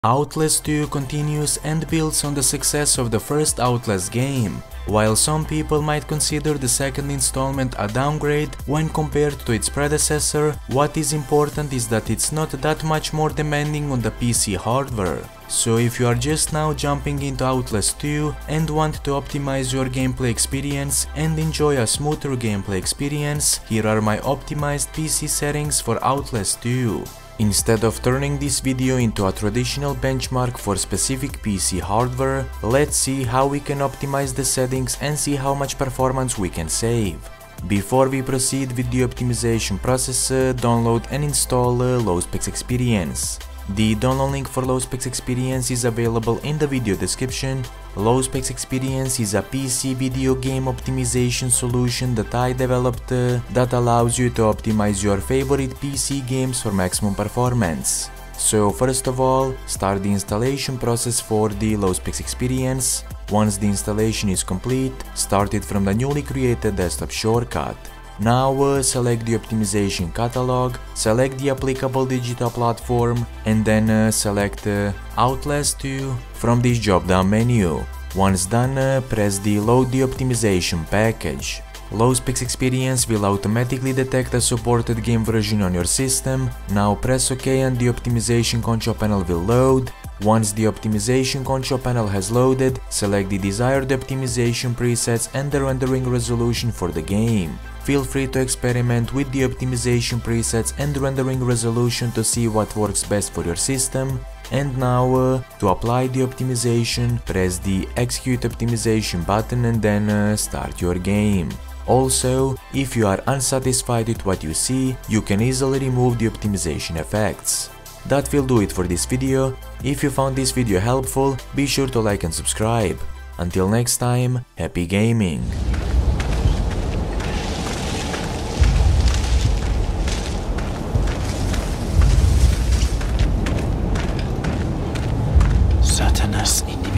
Outlast 2 continues and builds on the success of the first Outlast game. While some people might consider the second installment a downgrade when compared to its predecessor, what is important is that it's not that much more demanding on the PC hardware. So if you are just now jumping into Outlast 2 and want to optimize your gameplay experience and enjoy a smoother gameplay experience, here are my optimized PC settings for Outlast 2. Instead of turning this video into a traditional benchmark for specific PC hardware, let's see how we can optimize the settings and see how much performance we can save. Before we proceed with the optimization process, download and install Low Specs Experience. The download link for Low Specs Experience is available in the video description. Low Specs Experience is a PC video game optimization solution that I developed that allows you to optimize your favorite PC games for maximum performance. So first of all, start the installation process for the Low Specs Experience. Once the installation is complete, start it from the newly created desktop shortcut. Now select the optimization catalog, select the applicable digital platform, and then select Outlast 2 from this drop-down menu. Once done, press the Load the optimization package. Low Specs Experience will automatically detect a supported game version on your system. Now press OK and the optimization control panel will load. Once the optimization control panel has loaded, select the desired optimization presets and the rendering resolution for the game. Feel free to experiment with the optimization presets and rendering resolution to see what works best for your system. And now, to apply the optimization, press the Execute Optimization button and then start your game. Also, if you are unsatisfied with what you see, you can easily remove the optimization effects. That will do it for this video. If you found this video helpful, be sure to like and subscribe. Until next time, happy gaming! Satanas in